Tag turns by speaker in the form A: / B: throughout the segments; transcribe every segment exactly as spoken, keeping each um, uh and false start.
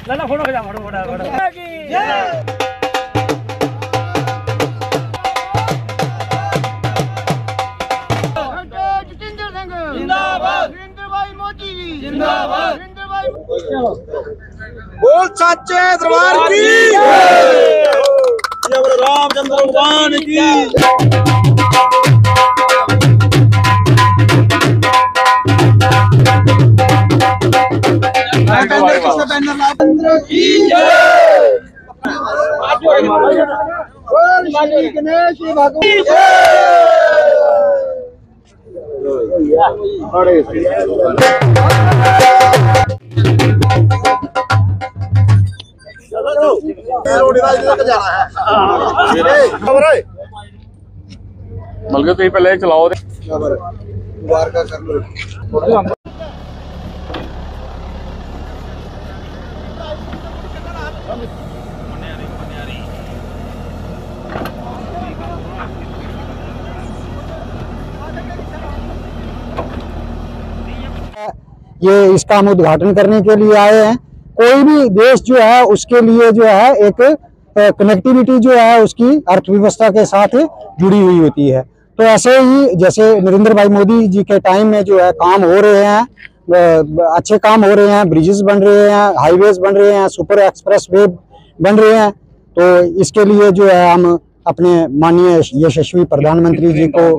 A: लाला photo खिंचा photo photo photo
B: Jitendra Singh जिंदाबाद, नरेंद्र भाई मोदी जी जिंदाबाद, नरेंद्र भाई
C: बोल सच्चे दरबार की जय रामचंद्र भगवान की। गणेश
D: बल्कि तुम पहले चलाओ
E: ये इसका हम उद्घाटन करने के लिए आए हैं। कोई भी देश जो है उसके लिए जो है एक कनेक्टिविटी जो है उसकी अर्थव्यवस्था के साथ जुड़ी हुई होती है। तो ऐसे ही जैसे नरेंद्र भाई मोदी जी के टाइम में जो है काम हो रहे हैं, अच्छे काम हो रहे हैं, ब्रिजेस बन रहे हैं, हाईवेज बन रहे हैं, सुपर एक्सप्रेस वे बन रहे हैं। तो इसके लिए जो है हम अपने माननीय यशस्वी प्रधानमंत्री जी को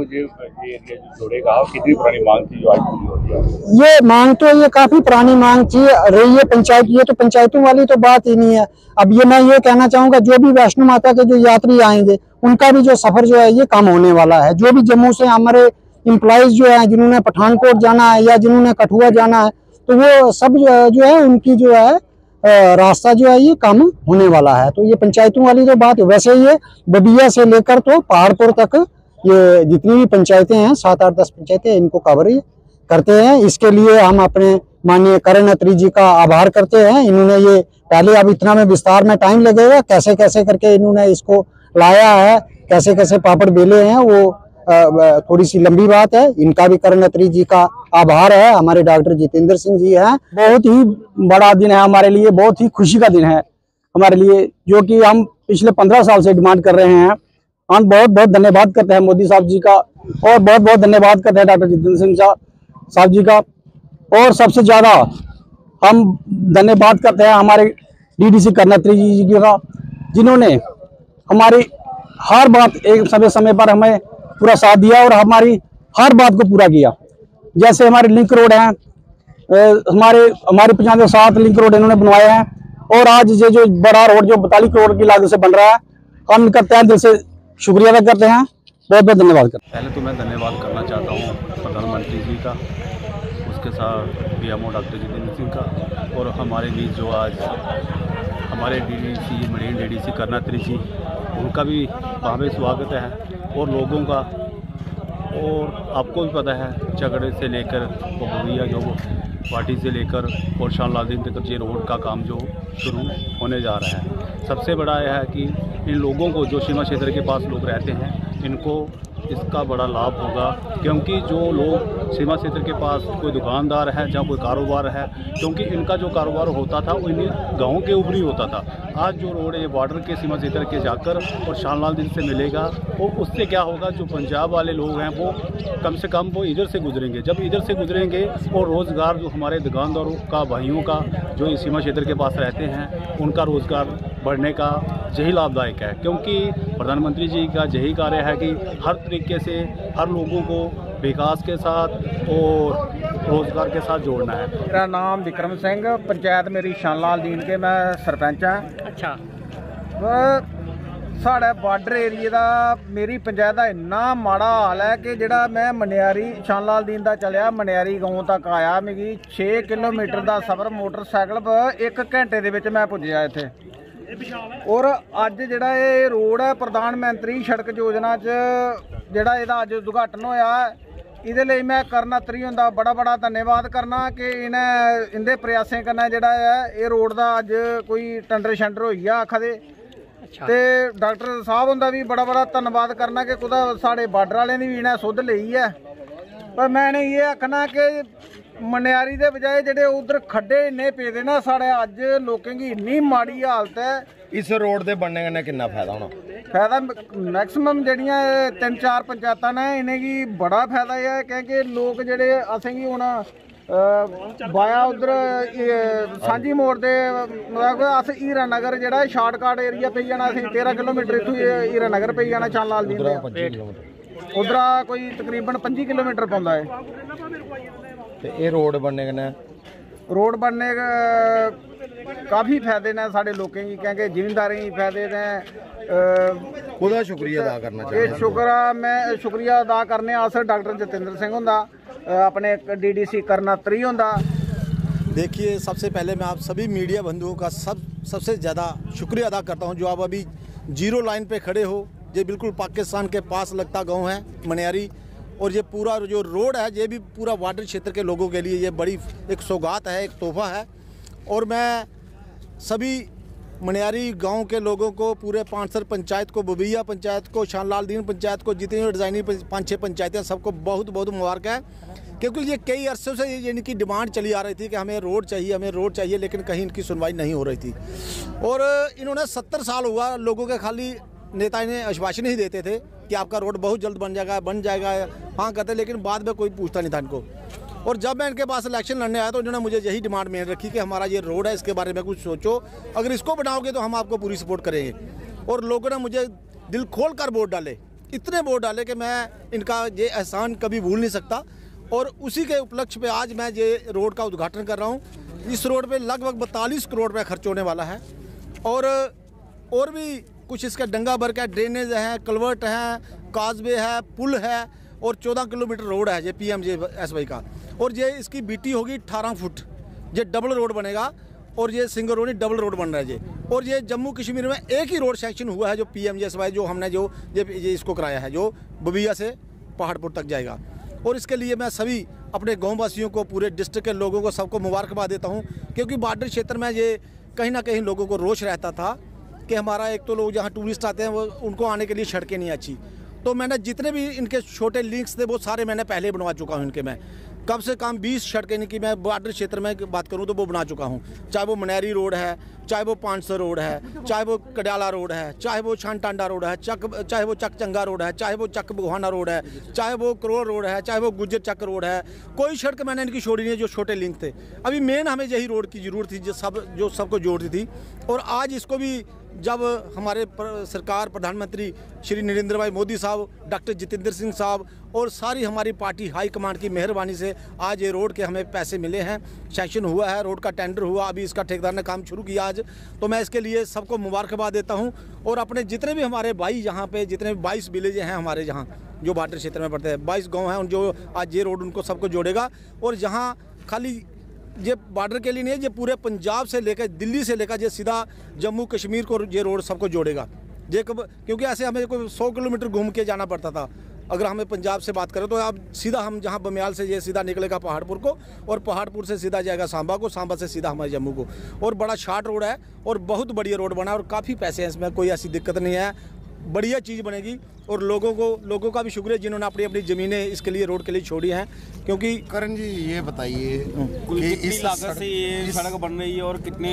E: कितनी पुरानी मांग थी जो आज पूरी हो रही है? ये मांग तो ये काफी पुरानी मांग थी रही है पंचायत, ये तो पंचायतों वाली तो बात ही नहीं है। अब ये मैं ये कहना चाहूंगा जो भी वैष्णो माता के जो यात्री आएंगे उनका भी जो सफर जो है ये कम होने वाला है। जो भी जम्मू से हमारे इम्प्लॉइज जो है जिन्होंने पठानकोट जाना है या जिन्होंने कठुआ जाना है तो वो सब जो है उनकी जो है रास्ता जो है ये कम होने वाला है। तो ये पंचायतों वाली तो बात है। वैसे ये बबिया से लेकर तो पहाड़पुर तक ये जितनी भी पंचायतें हैं, सात आठ दस पंचायतें, इनको कवर करते हैं। इसके लिए हम अपने माननीय करण अत्री जी का आभार करते हैं। इन्होंने ये पहले, अब इतना में विस्तार में टाइम लगेगा, कैसे कैसे करके इन्होंने इसको लाया है, कैसे कैसे पापड़ बेले हैं, वो थोड़ी सी लंबी बात है। इनका भी करण अत्री जी का आभार है। हमारे डॉक्टर जितेंद्र सिंह जी हैं।
F: बहुत ही बड़ा दिन है हमारे लिए, बहुत ही खुशी का दिन है हमारे लिए, जो कि हम पिछले पंद्रह साल से डिमांड कर रहे हैं। हम बहुत बहुत धन्यवाद करते हैं मोदी साहब जी का, और बहुत बहुत धन्यवाद करते हैं डॉक्टर जितेंद्र सिंह साहब जी का। और सबसे ज़्यादा हम धन्यवाद करते हैं हमारे डीडीसी करण अत्री जी का, जिन्होंने हमारी हर बात एक समय समय पर हमें पूरा साथ दिया और हमारी हर बात को पूरा किया। जैसे हमारे लिंक रोड हैं, हमारे हमारे पचानवे सात लिंक रोड इन्होंने बनवाए हैं, और आज ये जो बड़ा रोड जो बतालीस करोड़ की लागत से बन रहा है, हम इनका तहे दिल से शुक्रिया अदा करते हैं। बहुत बहुत धन्यवाद करते हैं।
D: पहले तो मैं धन्यवाद करना चाहता हूँ प्रधानमंत्री जी का, उसके साथ पीएमओ डॉक्टर जितेंद्र सिंह का, और हमारे बीच जो आज हमारे डीडीसी मरीन डीडीसी करण अत्री जी, उनका भी भावे स्वागत है। और लोगों का, और आपको भी पता है झगड़े से लेकर बबुरिया जो पार्टी से लेकर और शाहलादीन तक ये रोड का काम जो शुरू होने जा रहा है। सबसे बड़ा यह है कि इन लोगों को जो सीमा क्षेत्र के पास लोग रहते हैं, इनको इसका बड़ा लाभ होगा, क्योंकि जो लोग सीमा क्षेत्र के पास कोई दुकानदार है, जहाँ कोई कारोबार है, क्योंकि इनका जो कारोबार होता था वो इन्हें गाँव के ऊपर ही होता था। आज जो रोड है बॉर्डर के सीमा क्षेत्र के जाकर और शाहलादीन से मिलेगा, और उससे क्या होगा, जो पंजाब वाले लोग हैं वो कम से कम वो इधर से गुजरेंगे। जब इधर से गुजरेंगे और रोज़गार जो हमारे दुकानदारों का, भाइयों का जो इस सीमा क्षेत्र के पास रहते हैं, उनका रोज़गार बढ़ने का यही लाभदायक है। क्योंकि प्रधानमंत्री जी का यही कार्य है कि हर तरीके से हर लोगों को विकास के साथ और रोज़गार के साथ जोड़ना है।
F: मेरा नाम विक्रम सिंह, पंचायत मेरी शाहलादीन के, मैं सरपंच हाँ।
A: अच्छा,
F: साढ़े बार्डर एरिए का मेरी पंचायत का इन्ना माड़ा हाल है कि जिहड़ा मैं मनियारी शाहलादीन का चलिया मनियारी गाँव तक आया, मेरी छे किलोमीटर का सफ़र मोटरसाइकिल पर एक घंटे दे विच मैं पुज्जिया इत्थे। और अज जिहड़ा ये रोड है प्रधानमंत्री सड़क योजना च जिहड़ा इहदा अज उद्घाटन होया, इहदे लई मैं करण अत्री हुंदा बड़ा बड़ा धन्यवाद करना कि इन्हें इंदे प्रयासें कन्नै जिहड़ा है ये रोड का अज कोई टेंडर शेंडर होई आ आखदे। ते डॉक्टर साहब हुंदा भी बड़ा बड़ा धन्यवाद करना कि कुदा साढ़े बार्डर वाले दी भी इन्हें सुध लई है। पर मैं ये आखना कि
A: मनियारी दे बजाय जेडे उधर खड्डे इन्ने पेदे ना साढ़े अज लोकें की इन्नी माड़ी हालत है।
G: इस रोड दे बनने कन्नै किन्ना फायदा होना?
A: फायदा मैक्सिमम जेहड़ियां तीन चार पंचायतां ने इनेंगी बड़ा फायदा है क्योंकि लोग जेडे असेंगी हुण वाया उधर सांझी मोड़ दे मतलब अस हीरानगर जेहड़ा शार्टकट एरिया पेई जाना असें तेरह किलोमीटर इत्थूं हीरानगर पेई जाना शालाल दी उधरा कोई तकरीबन पंजी किलोमीटर पौंदा है।
G: ते एह् रोड बनने कन्नै
A: रोड बनने काफ़ी फायदे ने साढ़े लोकें गी क्योंकि जिमींदारें गी फायदे ने।
G: ओह्दा शुक्रिया अदा करना
A: एह्
G: चाहिए।
A: शुक्र मैं शुक्रिया अदा करने अस डॉक्टर जतिंदर सिंह हुंदा अपने डीडीसी करनात्री हुंदा।
H: देखिए, सबसे पहले मैं आप सभी मीडिया बंधुओं का सब सबसे ज़्यादा शुक्रिया अदा करता हूं जो आप अभी जीरो लाइन पे खड़े हो। ये बिल्कुल पाकिस्तान के पास लगता गांव है मनियारी, और ये पूरा जो रोड है ये भी पूरा वाटर क्षेत्र के लोगों के लिए ये बड़ी एक सौगात है, एक तोहफा है। और मैं सभी मनियारी गांव के लोगों को, पूरे पानसर पंचायत को, बबिया पंचायत को, शानलाल दीन पंचायत को, जितनी भी डिज़ाइनी पाँच छः पंचायतें, सबको बहुत बहुत मुबारक है। क्योंकि ये कई अरसों से ये इनकी डिमांड चली आ रही थी कि हमें रोड चाहिए, हमें रोड चाहिए, लेकिन कहीं इनकी सुनवाई नहीं हो रही थी। और इन्होंने सत्तर साल हुआ लोगों के खाली नेता इन्हें आश्वासन ही देते थे कि आपका रोड बहुत जल्द बन जाएगा बन जाएगा हाँ करते, लेकिन बाद में कोई पूछता नहीं था इनको। और जब मैं इनके पास इलेक्शन लड़ने आया तो इन्होंने मुझे यही डिमांड मेन रखी कि हमारा ये रोड है, इसके बारे में कुछ सोचो, अगर इसको बनाओगे तो हम आपको पूरी सपोर्ट करेंगे। और लोगों ने मुझे दिल खोल कर वोट डाले, इतने वोट डाले कि मैं इनका ये एहसान कभी भूल नहीं सकता। और उसी के उपलक्ष्य पे आज मैं ये रोड का उद्घाटन कर रहा हूँ। इस रोड पे लगभग बतालीस करोड़ रुपये खर्च होने वाला है। और और भी कुछ इसका डंगा भर का ड्रेनेज है, कलवर्ट है, काजवे है, पुल है, और चौदह किलोमीटर रोड है ये P M J S Y का। और ये इसकी बीटी होगी अठारह फुट, ये डबल रोड बनेगा। और ये सिंगरोनी डबल रोड बन रहा है ये। और ये जम्मू कश्मीर में एक ही रोड सेक्शन हुआ है जो P M J S Y जो हमने जो ये, ये इसको कराया है, जो बबिया से पहाड़पुर तक जाएगा। और इसके लिए मैं सभी अपने गाँव वासियों को, पूरे डिस्ट्रिक्ट के लोगों को, सबको मुबारकबाद देता हूँ। क्योंकि बॉर्डर क्षेत्र में ये कहीं ना कहीं लोगों को रोष रहता था कि हमारा एक तो लोग जहाँ टूरिस्ट आते हैं वो उनको आने के लिए सड़कें नहीं अच्छी। तो मैंने जितने भी इनके छोटे लिंक्स थे वो सारे मैंने पहले बनवा चुका हूँ इनके। मैं कम से कम बीस सड़कें इनकी मैं बॉर्डर क्षेत्र में बात करूँ तो वो बना चुका हूँ। चाहे वो मनियारी रोड है, चाहे वो पानसर रोड है, चाहे वो कड्याला रोड है, चाहे वो छानटांडा रोड है, चक चाहे वो चकचंगा रोड है, चाहे वो चक बुहाना रोड है, चाहे वो करोड़ रोड है, चाहे वो गुज्जर चक रोड है। कोई सड़क मैंने इनकी छोड़ी नहीं है जो छोटे लिंक थे। अभी मेन हमें यही रोड की ज़रूरत थी जो सब जो सबको जोड़ती थी। और आज इसको भी जब हमारे सरकार प्रधानमंत्री श्री नरेंद्र भाई मोदी साहब, डॉक्टर जितेंद्र सिंह साहब और सारी हमारी पार्टी हाई कमांड की मेहरबानी से आज ये रोड के हमें पैसे मिले हैं, सैंक्शन हुआ है, रोड का टेंडर हुआ, अभी इसका ठेकेदार ने काम शुरू किया आज। तो मैं इसके लिए सबको मुबारकबाद देता हूं। और अपने जितने भी हमारे भाई यहाँ पे, जितने भी बाईस विलेज हैं हमारे जहाँ जो बॉर्डर क्षेत्र में पड़ते हैं, बाईस गाँव हैं, उन जो आज ये रोड उनको सबको जोड़ेगा। और जहाँ खाली ये बॉर्डर के लिए नहीं है, ये पूरे पंजाब से लेकर दिल्ली से लेकर ये सीधा जम्मू कश्मीर को ये रोड सबको जोड़ेगा। ये कब, क्योंकि ऐसे हमें कोई सौ किलोमीटर घूम के जाना पड़ता था। अगर हमें पंजाब से बात करें तो अब सीधा हम जहाँ बमियाल से ये सीधा निकलेगा पहाड़पुर को, और पहाड़पुर से सीधा जाएगा सांबा को, सांबा से सीधा हमारे जम्मू को। और बड़ा शार्ट रोड है और बहुत बढ़िया रोड बना है और काफ़ी पैसे हैं इसमें, कोई ऐसी दिक्कत नहीं है, बढ़िया चीज़ बनेगी। और लोगों को लोगों का भी शुक्रिया जिन्होंने अपनी अपनी ज़मीनें इसके लिए रोड के लिए छोड़ी हैं। क्योंकि
G: करण जी ये बताइए
I: कुल
G: कि
I: कितनी
G: इस
I: लागत से ये सड़क बन रही है और कितने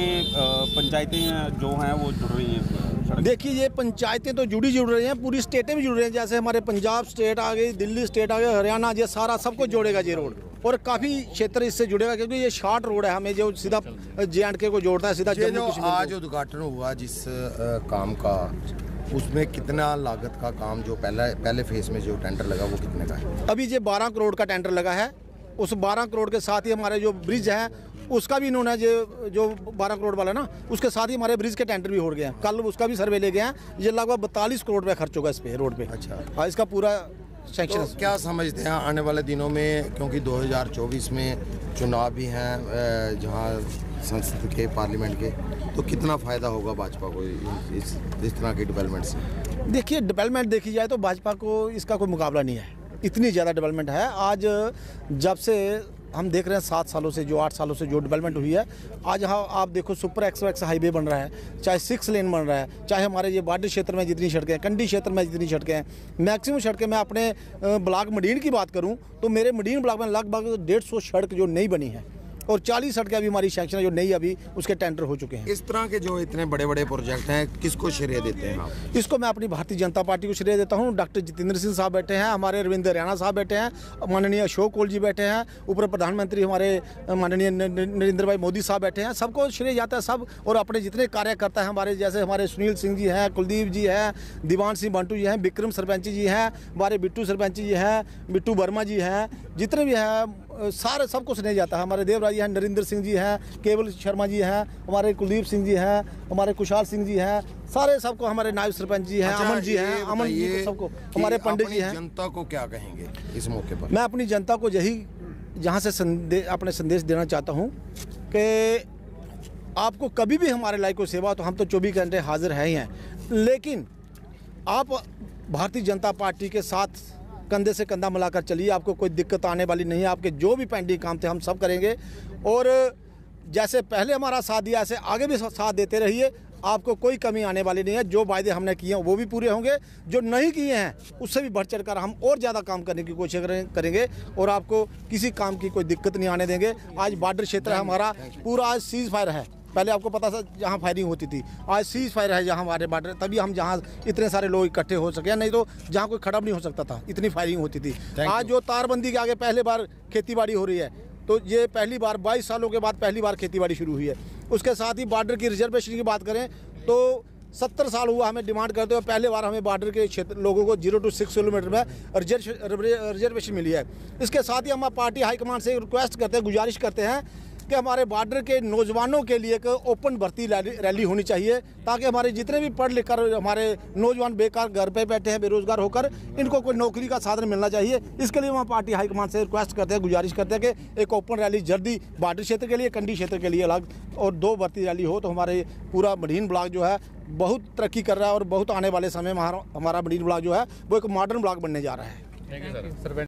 I: पंचायतें जो हैं वो जुड़ रही हैं?
H: देखिए, ये पंचायतें तो जुड़ी जुड़ रही हैं, पूरी स्टेटें भी जुड़ रही हैं। जैसे हमारे पंजाब स्टेट आ गई, दिल्ली स्टेट आ गई, हरियाणा, ये सारा सबको जोड़ेगा ये रोड। और काफ़ी क्षेत्र इससे जुड़ेगा क्योंकि ये शार्ट रोड है, हमें जो सीधा जे एंड के को जोड़ता है सीधा जम्मू कश्मीर।
G: आज उद्घाटन हुआ जिस काम का, उसमें कितना लागत का काम जो पहला पहले फेज में जो टेंडर लगा वो कितने का है?
H: अभी ये बारह करोड़ का टेंडर लगा है। उस बारह करोड़ के साथ ही हमारे जो ब्रिज है उसका भी इन्होंने जो जो बारह करोड़ वाला ना, उसके साथ ही हमारे ब्रिज के टेंडर भी हो गए हैं। कल उसका भी सर्वे ले गए हैं। ये लगभग बतालीस करोड़ रुपये खर्च होगा इस पे रोड पे।
G: अच्छा,
H: हाँ, इसका पूरा सेक्शन।
G: तो क्या समझते हैं आने वाले दिनों में, क्योंकि दो हज़ार चौबीस में चुनाव भी हैं जहां संसद के, पार्लियामेंट के, तो कितना फ़ायदा होगा भाजपा को इस इस तरह की डेवलपमेंट से?
H: देखिए, डेवलपमेंट देखी जाए तो भाजपा को इसका कोई मुकाबला नहीं है, इतनी ज़्यादा डेवलपमेंट है। आज जब से हम देख रहे हैं सात सालों से जो आठ सालों से जो डेवलपमेंट हुई है, आज यहाँ आप देखो सुपर एक्सप्रेस हाईवे बन रहा है, चाहे सिक्स लेन बन रहा है, चाहे हमारे ये बॉर्डर क्षेत्र में जितनी सड़कें हैं, कंडी क्षेत्र में जितनी सड़कें हैं, मैक्सिमम सड़कें, मैं अपने ब्लॉक मडीन की बात करूँ तो मेरे मडीन ब्लॉक में लगभग डेढ़ सौ सड़क जो नई बनी है और चालीस सड़कें अभी हमारी सेक्शन जो नई अभी उसके टेंडर हो चुके हैं।
G: इस तरह के जो इतने बड़े बड़े प्रोजेक्ट हैं, किसको श्रेय देते हैं आप?
H: इसको मैं अपनी भारतीय जनता पार्टी को श्रेय देता हूँ। डॉक्टर जितेंद्र सिंह साहब बैठे हैं, हमारे रविंद्र रैना साहब बैठे हैं, माननीय अशोक कोल जी बैठे हैं, ऊपर प्रधानमंत्री हमारे माननीय नरेंद्र भाई मोदी साहब बैठे हैं, सबको श्रेय जाता है सब। और अपने जितने कार्यकर्ता हैं हमारे, जैसे हमारे सुनील सिंह जी हैं, कुलदीप जी हैं, दीवान सिंह बंटू जी हैं, विक्रम सरपंच जी हैं, हमारे बिट्टू सरपंच जी हैं, बिट्टू वर्मा जी हैं, जितने भी हैं सारे सबको सुना जाता है। हमारे देवराज जी हैं, नरेंद्र सिंह जी हैं, केवल शर्मा जी हैं, हमारे कुलदीप सिंह जी हैं, हमारे कुशाल सिंह जी हैं, सारे सबको, हमारे नायब सरपंच जी हैं,
G: अच्छा,
H: अमन जी हैं, अमन जी को सबको, हमारे पंडित जी हैं।
G: जनता को क्या कहेंगे इस मौके पर?
H: मैं अपनी जनता को यही यहाँ से संदेश अपने संदेश देना चाहता हूँ कि आपको कभी भी हमारे लायक कोई सेवा, तो हम तो चौबीस घंटे हाजिर हैं ही हैं, लेकिन आप भारतीय जनता पार्टी के साथ कंधे से कंधा मिलाकर चलिए, आपको कोई दिक्कत आने वाली नहीं है। आपके जो भी पेंडिंग काम थे हम सब करेंगे, और जैसे पहले हमारा साथ दिया ऐसे आगे भी साथ देते रहिए, आपको कोई कमी आने वाली नहीं है। जो वायदे हमने किए हैं वो भी पूरे होंगे, जो नहीं किए हैं उससे भी बढ़ चढ़ कर हम और ज़्यादा काम करने की कोशिश करेंगे, और आपको किसी काम की कोई दिक्कत नहीं आने देंगे। आज बॉर्डर क्षेत्र है हमारा पूरा, आज सीज फायर है, पहले आपको पता था जहाँ फायरिंग होती थी, आज सीज फायर है जहाँ हमारे बॉर्डर, तभी हम जहाँ इतने सारे लोग इकट्ठे हो सके, नहीं तो जहाँ कोई खड़ा भी नहीं हो सकता था, इतनी फायरिंग होती थी। आज जो तारबंदी के आगे पहले बार खेतीबाड़ी हो रही है, तो ये पहली बार बाईस सालों के बाद पहली बार खेतीबाड़ी शुरू हुई है। उसके साथ ही बॉर्डर की रिजर्वेशन की बात करें तो सत्तर साल हुआ हमें डिमांड करते हुए, पहले बार हमें बॉर्डर के क्षेत्र लोगों को जीरो टू सिक्स किलोमीटर में रिजर्वेशन मिली है। इसके साथ ही हम पार्टी हाईकमान से रिक्वेस्ट करते हैं, गुजारिश करते हैं कि हमारे बॉर्डर के नौजवानों के लिए एक ओपन भर्ती रैली होनी चाहिए, ताकि हमारे जितने भी पढ़ लिख कर हमारे नौजवान बेकार घर पे बैठे हैं बेरोजगार होकर, इनको कोई नौकरी का साधन मिलना चाहिए। इसके लिए हम पार्टी हाईकमान से रिक्वेस्ट करते हैं, गुजारिश करते हैं कि एक ओपन रैली जल्दी बॉर्डर क्षेत्र के लिए, कंडी क्षेत्र के लिए अलग, और दो भर्ती रैली हो तो हमारे पूरा मडीन ब्लॉक जो है बहुत तरक्की कर रहा है, और बहुत आने वाले समय में हमारा मडीन ब्लॉक जो है वो एक मॉडर्न ब्लॉक बनने जा रहा है।